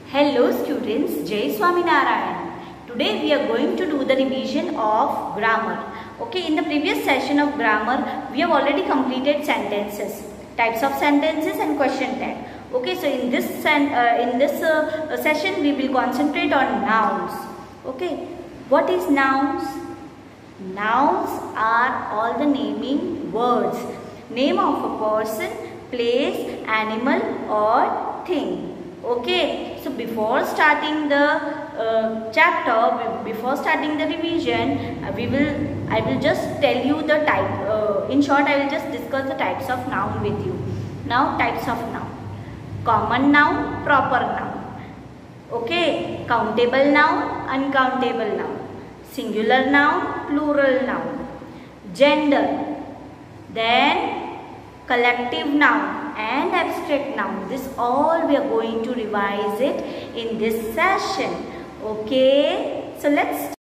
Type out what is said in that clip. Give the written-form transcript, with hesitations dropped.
Hello students, Jai Swaminarayan. Today we are going to do the revision of grammar. Okay, in the previous session of grammar, we have already completed sentences, types of sentences and question tag. Okay, so in this session we will concentrate on nouns. Okay, what is nouns? Nouns are all the naming words. Name of a person, place, animal or thing. Okay, so before starting the chapter, before starting the revision, I will just tell you the type. In short, I will just discuss the types of noun with you. Now, types of noun: common noun, proper noun. Okay, countable noun, uncountable noun, singular noun, plural noun, gender, then collective noun and abstract noun. This all we are going to revise it in this session. Okay, so let's